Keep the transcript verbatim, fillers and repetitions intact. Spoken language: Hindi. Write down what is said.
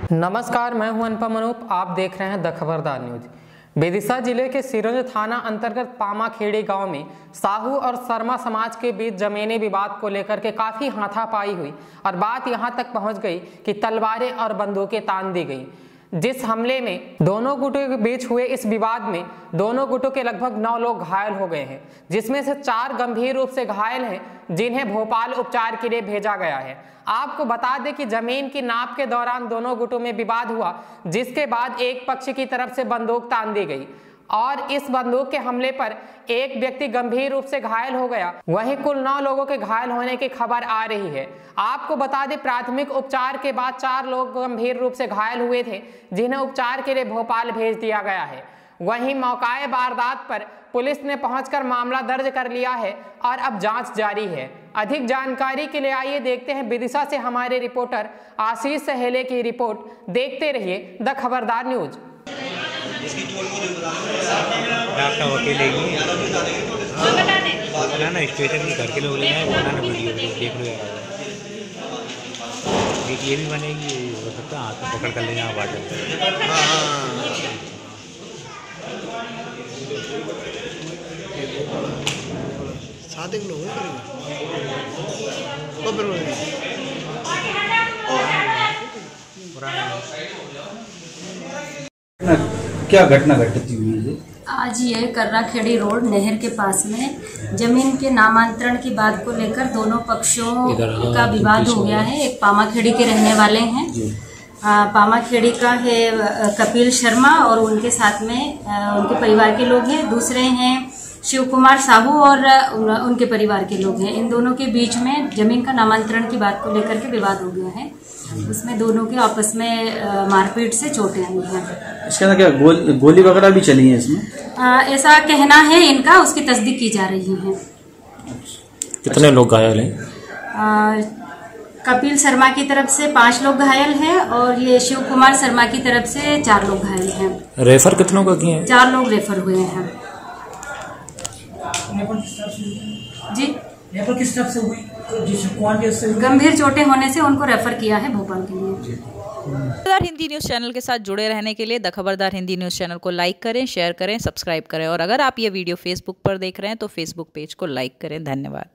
नमस्कार, मैं हूं अनुपम अनूप। आप देख रहे हैं द खबरदार न्यूज। विदिशा जिले के सिरोंज थाना अंतर्गत पामाखेड़ी गांव में साहू और शर्मा समाज के बीच जमीनी विवाद को लेकर के काफी हाथापाई हुई और बात यहां तक पहुंच गई कि तलवारें और बंदूकें तान दी गई। जिस हमले में दोनों गुटों के बीच हुए इस विवाद में दोनों गुटों के लगभग नौ लोग घायल हो गए हैं, जिसमें से चार गंभीर रूप से घायल हैं, जिन्हें भोपाल उपचार के लिए भेजा गया है। आपको बता दें कि जमीन की नाप के दौरान दोनों गुटों में विवाद हुआ, जिसके बाद एक पक्ष की तरफ से बंदूक तान दी गई और इस बंदूक के हमले पर एक व्यक्ति गंभीर रूप से घायल हो गया। वहीं कुल नौ लोगों के घायल होने की खबर आ रही है। आपको बता दें, प्राथमिक उपचार के बाद चार लोग गंभीर रूप से घायल हुए थे, जिन्हें उपचार के लिए भोपाल भेज दिया गया है। वहीं मौकाए वारदात पर पुलिस ने पहुंचकर मामला दर्ज कर लिया है और अब जांच जारी है। अधिक जानकारी के लिए आइए देखते हैं विदिशा से हमारे रिपोर्टर आशीष सहेले की रिपोर्ट। देखते रहिए द खबरदार न्यूज। आपका वकील है ना ना स्टेशन में घर के लोग लेना है, बनाना वीडियो देख लो यार। ये भी बनेगी, हो सकता है हाथ में पकड़ कर ले जाओ बाटल। साथ एक लोग क्या घटना घटित हुई है? आज ये कर्राखेड़ी रोड नहर के पास में जमीन के नामांतरण की बात को लेकर दोनों पक्षों का विवाद हो गया है। एक पामाखेड़ी के रहने वाले हैं, पामाखेड़ी का है कपिल शर्मा और उनके साथ में आ, उनके परिवार के लोग हैं। दूसरे हैं शिव कुमार साहू और उनके परिवार के लोग हैं। इन दोनों के बीच में जमीन का नामांतरण की बात को लेकर के विवाद हो गया है। उसमें दोनों के आपस में मारपीट से चोटें आई हैं। इसके अंदर क्या गोल, गोली वगैरह भी चली है इसमें? आ, ऐसा कहना है इनका, उसकी तस्दीक की जा रही है। कितने लोग घायल हैं? कपिल शर्मा की तरफ से पांच लोग घायल हैं और ये शिव कुमार शर्मा की तरफ से चार लोग घायल हैं। रेफर कितनों का किए हैं? चार लोग रेफर हुए हैं। जी, रेफर किस तरफ से हुई? गंभीर चोटें होने से उनको रेफर किया है भोपाल के लिए। खबरदार हिंदी न्यूज़ चैनल के साथ जुड़े रहने के लिए the Khabardar Hindi news channel को लाइक करें, शेयर करें, सब्सक्राइब करें और अगर आप ये वीडियो फेसबुक पर देख रहे हैं तो फेसबुक पेज को लाइक करें। धन्यवाद।